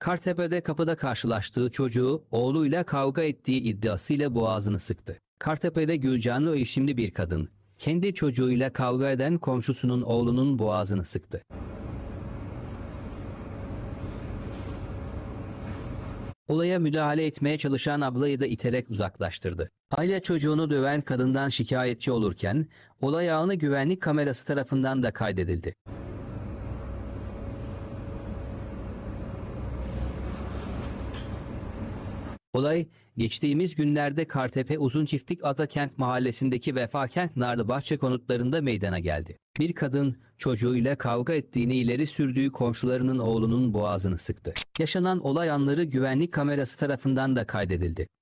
Kartepe'de kapıda karşılaştığı çocuğu oğluyla kavga ettiği iddiasıyla boğazını sıktı. Kartepe'de Gülcanlı isimli bir kadın, kendi çocuğuyla kavga eden komşusunun oğlunun boğazını sıktı. Olaya müdahale etmeye çalışan ablayı da iterek uzaklaştırdı. Aile çocuğunu döven kadından şikayetçi olurken, olay anı güvenlik kamerası tarafından da kaydedildi. Olay, geçtiğimiz günlerde Kartepe Uzunçiftlik Atakent mahallesindeki Vefakent Narlıbahçe konutlarında meydana geldi. Bir kadın çocuğuyla kavga ettiğini ileri sürdüğü komşularının oğlunun boğazını sıktı. Yaşanan olay anları güvenlik kamerası tarafından da kaydedildi.